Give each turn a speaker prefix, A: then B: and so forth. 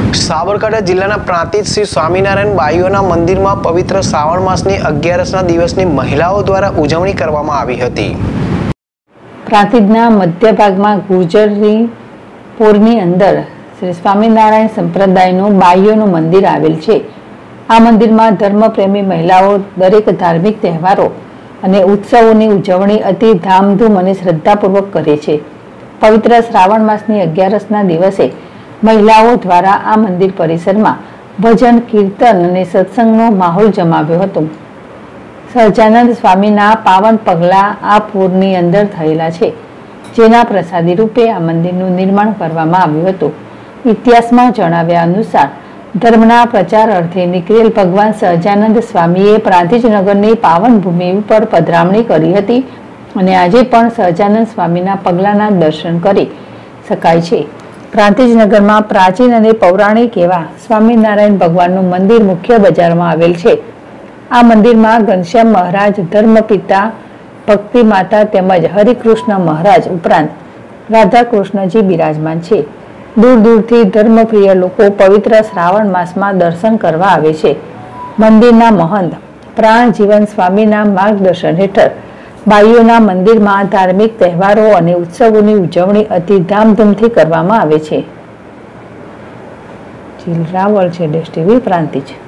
A: સાબરકાંઠા જિલ્લાના પ્રાંતિજ શ્રી સ્વામિનારાયણ બાઈઓના મંદિરમાં પવિત્ર શ્રાવણ માસની 11ના દિવસની મહિલાઓ દ્વારા ઉજવણી કરવામાં આવી હતી.
B: પ્રાંતિજના મધ્ય ભાગમાં ગુર્જરી પોરની અંદર શ્રી સ્વામિનારાયણ સંપ્રદાયનું બાઈઓનું મંદિર આવેલ છે. આ મંદિરમાં ધર્મપ્રેમી મહિલાઓ દરેક ધાર્મિક તહેવારો અને ઉત્સવોની ઉજવણી અતિ ધામધૂમ અને શ્રદ્ધાપૂર્વક કરે છે. પવિત્ર શ્રાવણ માસની 11ના દિવસે મહિલાઓ દ્વારા આ મંદિર પરિસરમાં ભજન, કીર્તન અને સત્સંગનો માહોલ જમાવ્યો હતો. સહજાનંદ સ્વામીના પાવન પગલા આ પૂરની અંદર થયેલા છે, જેના પ્રસાદી રૂપે આ મંદિરનું નિર્માણ કરવામાં આવ્યું હતું. ઇતિહાસમાં જણાવ્યા અનુસાર ધર્મના પ્રચાર અર્થે નીકળેલ ભગવાન સહજાનંદ સ્વામીએ પ્રાંતિજ નગરની પાવન ભૂમિ ઉપર પધરામણી કરી હતી અને આજે પણ સહજાનંદ સ્વામીના પગલાના દર્શન કરી શકાય છે. પ્રાંતિજ નગરમાં પ્રાચીન અને પૌરાણિક એવા સ્વામિનારાયણ ભગવાનનું મંદિર મુખ્ય બજારમાં આવેલ છે. આ મંદિરમાં ઘનશ્યામ મહારાજ, ધર્મપિતા, ભક્તિ માતા તેમજ હરિકૃષ્ણ મહારાજ ઉપરાંત રાધાકૃષ્ણજી બિરાજમાન છે. દૂર દૂરથી ધર્મપ્રિય લોકો પવિત્ર શ્રાવણ માસમાં દર્શન કરવા આવે છે. મંદિરના મહંત પ્રાણજીવન સ્વામીના માર્ગદર્શન હેઠળ બાઈઓના મંદિરમાં ધાર્મિક તહેવારો અને ઉત્સવોની ઉજવણી અતિ ધામધૂમથી કરવામાં આવે છે. જીલ રાવળ છે, ડેશ ટીવી પ્રાંતિજ.